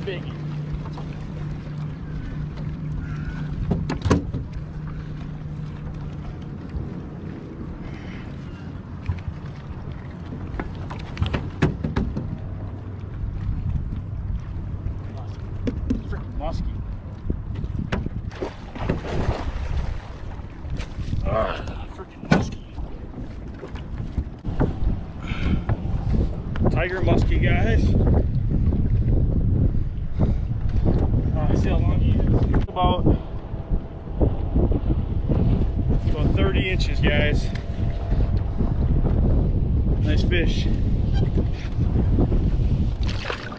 biggie. Freaking muskie. Freaking muskie. Tiger muskie, guys. See how long he is. About 30 inches, guys. Nice fish.